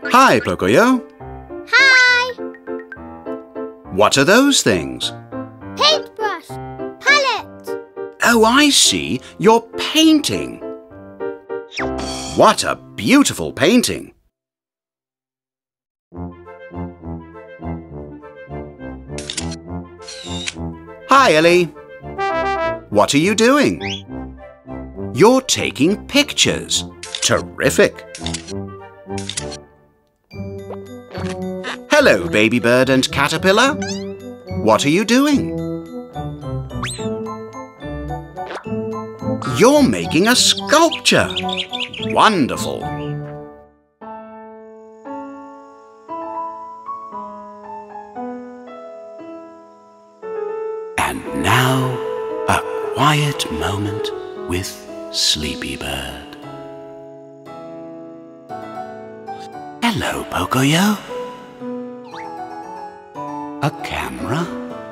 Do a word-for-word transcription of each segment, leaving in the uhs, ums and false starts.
Hi, Pocoyo. Hi! What are those things? Paintbrush! Palette! Oh, I see. You're painting. What a beautiful painting. Hi, Ellie. What are you doing? You're taking pictures. Terrific. Hello, baby bird and caterpillar. What are you doing? You're making a sculpture. Wonderful. And now, a quiet moment with Sleepy Bird. Hello, Pocoyo. A camera?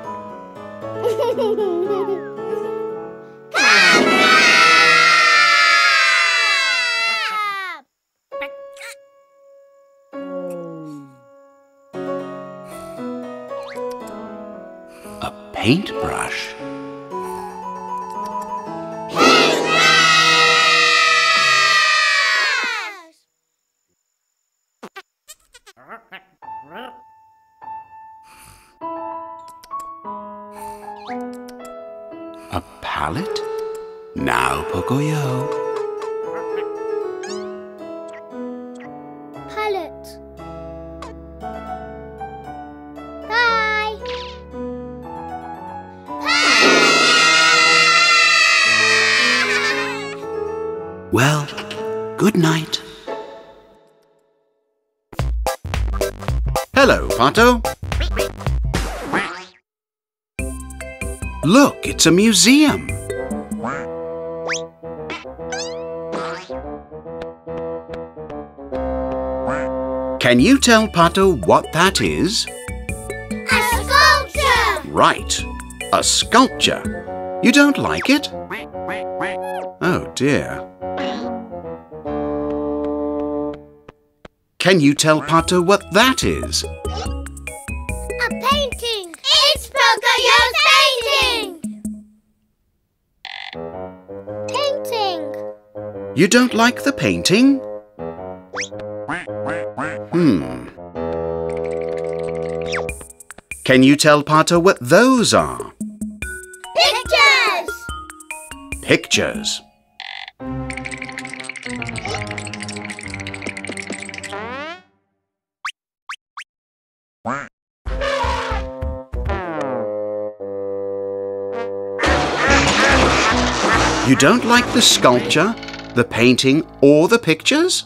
A paintbrush? A palette? Now, Pocoyo. Palette. Bye. Well, good night. Hello, Pato. Look, it's a museum. Can you tell Pato what that is? A sculpture! Right, a sculpture. You don't like it? Oh dear. Can you tell Pato what that is? A painting! It's Pocoyo's painting! Painting! You don't like the painting? Hmm. Can you tell Pato what those are? Pictures! Pictures. You don't like the sculpture, the painting, or the pictures?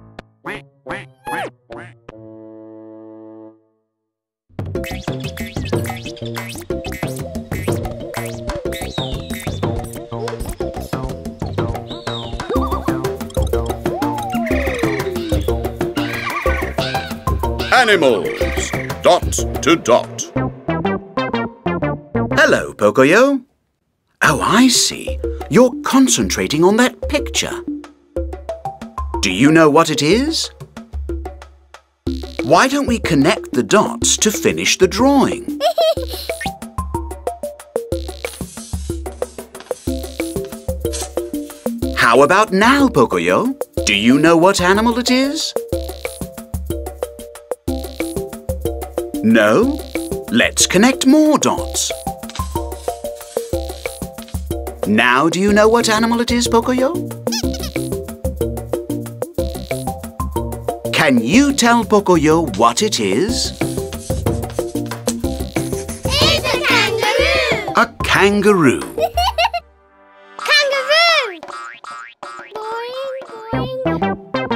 Animals, dot to dot. Hello, Pocoyo. Oh, I see. You're concentrating on that picture. Do you know what it is? Why don't we connect the dots to finish the drawing? How about now, Pocoyo? Do you know what animal it is? No? Let's connect more dots. Now do you know what animal it is, Pocoyo? Can you tell Pocoyo what it is? It's a kangaroo! A kangaroo. Kangaroo! Boing, boing.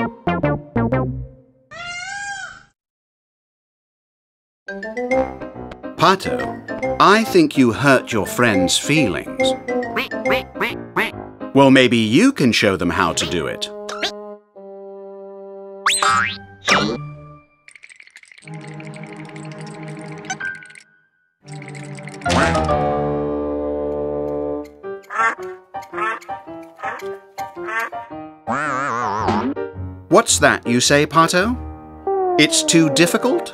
Pato, I think you hurt your friend's feelings. Well, maybe you can show them how to do it. What's that you say, Pato? It's too difficult?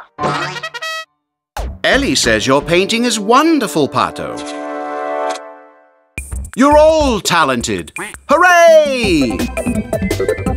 Ellie says your painting is wonderful, Pato. You're all talented. Hooray!